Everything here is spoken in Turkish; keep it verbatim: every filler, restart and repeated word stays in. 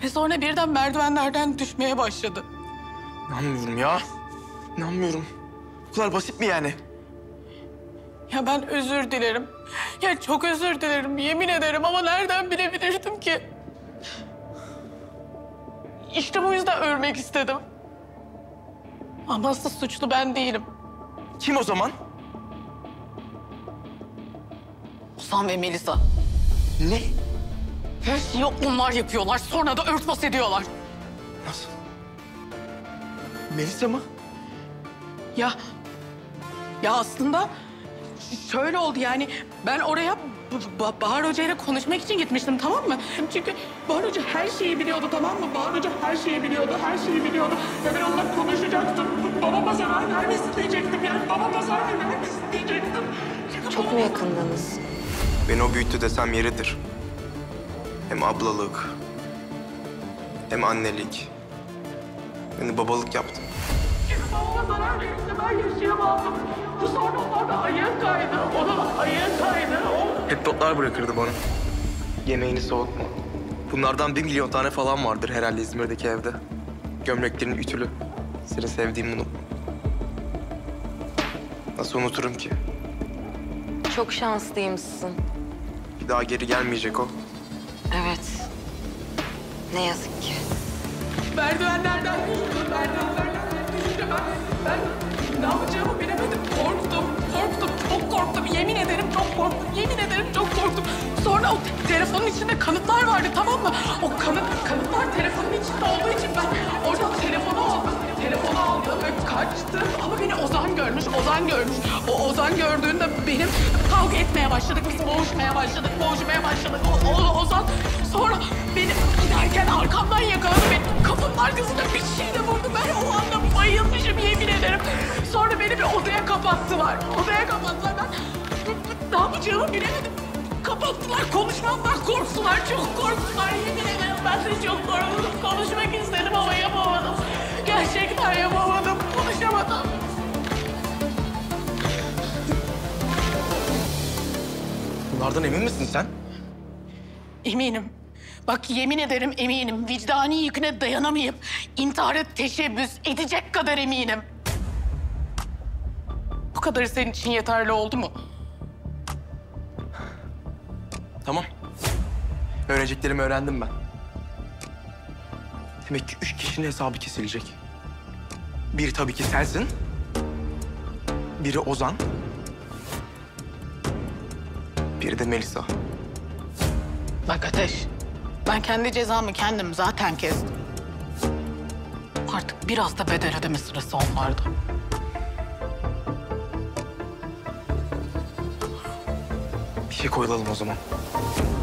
Ve sonra birden merdivenlerden düşmeye başladı. İnanmıyorum ya. İnanmıyorum. Bu kadar basit mi yani? Ya ben özür dilerim. Ya çok özür dilerim, yemin ederim ama nereden bilebilirdim ki? İşte bu yüzden ölmek istedim. Ama asıl suçlu ben değilim. Kim o zaman? Ozan ve Melisa. Ne? Her şeyi onlar yapıyorlar, sonra da örtbas ediyorlar. Nasıl? Melisa mı? Ya, ya aslında şöyle oldu yani. Ben oraya Ba- Bahar Hoca ile konuşmak için gitmiştim, tamam mı? Çünkü Bahar Hoca her şeyi biliyordu, tamam mı? Bahar Hoca her şeyi biliyordu, her şeyi biliyordu. Ve ben onunla konuşacaktım. Babama zarar vermesin diyecektim yani. Babama zarar vermesin diyecektim. Çünkü Çok mu yakındınız? Beni o büyüttü desem yeridir. Hem ablalık, hem annelik. Beni babalık yaptı. Çünkü babama zarar verirse ben yaşayamazdım. Bu sonra onlar da ayağa kaydı. O da ayağa kaydı. O... Hep notlar bırakırdı bana. Yemeğini soğutma. Bunlardan bir milyon tane falan vardır herhalde İzmir'deki evde. Gömleklerin ütülü. Seni sevdiğimi unutma. Nasıl unuturum ki? Çok şanslıymışsın. Bir daha geri gelmeyecek o. Evet. Ne yazık ki. Merdivenlerden düştüm, merdivenlerden düştüm. Ben, ben ne yapacağımı bilemedim. Korktum, korktum, çok korktum. Yemin ederim çok korktum, yemin ederim çok korktum. Sonra o te- telefonun içinde kanıtlar vardı, tamam mı? O kanıt, kanıtlar telefonun içinde olduğu için ben orada telefonu aldım. Telefonu aldım ve kaçtım. Ama beni Ozan görmüş, Ozan görmüş. O Ozan gördüğünde benim kavga etmeye başladık. Biz boğuşmaya başladık, boğuşmaya başladık. O, o Ozan sonra beni giderken arkamdan yakaladı. Beni kapının arkasında bir şeyle vurdu. Ben o anda bayılmışım, yemin ederim. Sonra beni bir odaya kapattılar. Odaya kapattılar. Ben ne yapacağımı bilemedim. Kapattılar, konuşmamdan korktular, çok korktular. Yemin ederim ben de çok korktum. Konuşmak istedim ama yapamadım. Gerçekten yapamadım, konuşamadım. Bunlardan emin misin sen? Eminim. Bak yemin ederim eminim. Vicdani yüküne dayanamayıp intihara teşebbüs edecek kadar eminim. Bu kadarı senin için yeterli oldu mu? Tamam. Öğreneceklerimi öğrendim ben. Demek ki üç kişinin hesabı kesilecek. Biri tabii ki sensin. Biri Ozan. Biri de Melisa. Bak Ateş, ben kendi cezamı kendim zaten kestim. Artık biraz da bedel ödeme sırası onlarda. Bir şey koyulalım o zaman.